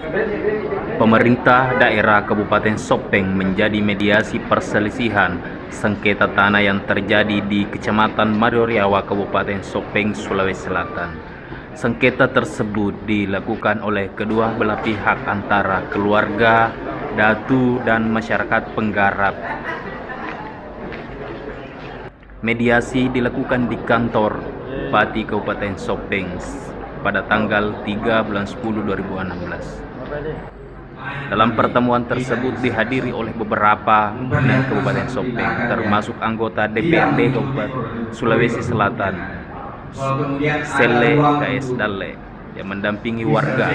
Pemerintah daerah Kabupaten Sopeng menjadi mediasi perselisihan sengketa tanah yang terjadi di Kecamatan Marioriawa, Kabupaten Sopeng, Sulawesi Selatan. Sengketa tersebut dilakukan oleh kedua belah pihak antara keluarga, datu, dan masyarakat penggarap. Mediasi dilakukan di kantor Bupati Kabupaten Sopeng pada tanggal 3 bulan 10 2016. Dalam pertemuan tersebut dihadiri oleh beberapa pimpinan Kabupaten Sopeng, termasuk anggota DPRD Kabupaten Sulawesi Selatan, Sele KS Dalle, yang mendampingi warga,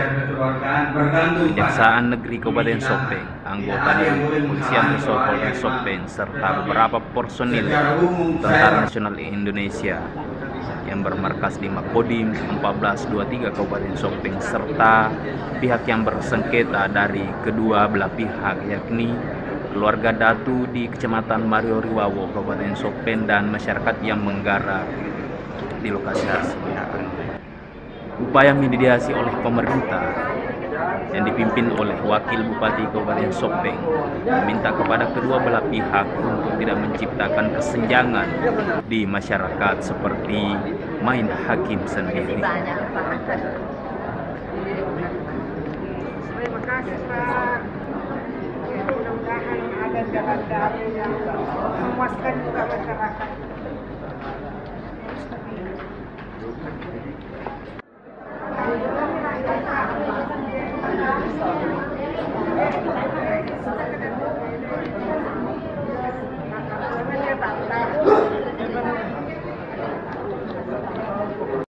Kejaksaan Negeri Kabupaten Sopeng, anggota dari Kepolisian Resor Polres Sopeng, serta beberapa personil Tentara Nasional Indonesia yang bermarkas di Makodim 1423 Kabupaten Sopeng, serta pihak yang bersengketa dari kedua belah pihak, yakni keluarga datu di Kecamatan Marioriawa, Kabupaten Sopeng, dan masyarakat yang menggarap di lokasi tersebut. Upaya mediasi oleh pemerintah yang dipimpin oleh Wakil Bupati Kabupaten Sopeng meminta kepada kedua belah pihak untuk tidak menciptakan kesenjangan di masyarakat seperti main hakim sendiri. Terima kasih Pak. Mudah-mudahan ada jalan dari yang memuaskan juga masyarakat.